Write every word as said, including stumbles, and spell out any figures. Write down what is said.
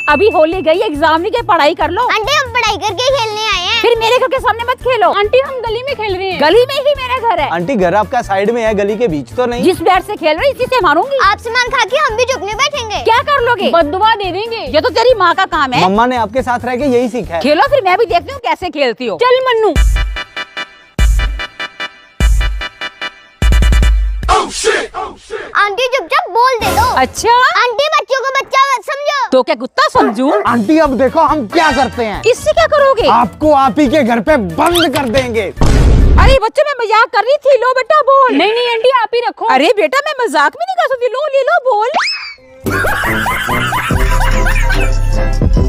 अभी होली गई, एग्जाम नहीं के पढ़ाई कर लो। आंटी हम पढ़ाई करके खेलने आए हैं। फिर मेरे घर के सामने मत खेलो। आंटी हम गली में खेल रहे हैं। गली में ही मेरा घर है। आंटी घर आपका साइड में है, गली के बीच तो नहीं। जिस बैट से खेल रही इसी से मारूंगी। आप सामान खा के हम भी चुप नहीं बैठेंगे। क्या कर लोगे? बददुआ दे देंगे। ये तो तेरी माँ का काम है। मम्मा ने आपके साथ रह के यही सीखा है। खेलो फिर मैं भी देखती हूँ कैसे खेलती हो। चल मन्नू। आंटी चुपचाप बोल दे दो। अच्छा आंटी बच्चों को बच्चा मत समझो। तो क्या कुत्ता समझू? आंटी अब देखो हम क्या करते हैं। इससे क्या करोगे? आपको आप ही के घर पे बंद कर देंगे। अरे बच्चों मैं मजाक कर रही थी। लो बेटा बोल। नहीं नहीं आंटी आप ही रखो। अरे बेटा मैं मजाक में नहीं कर सकती। लो ले लो बोल।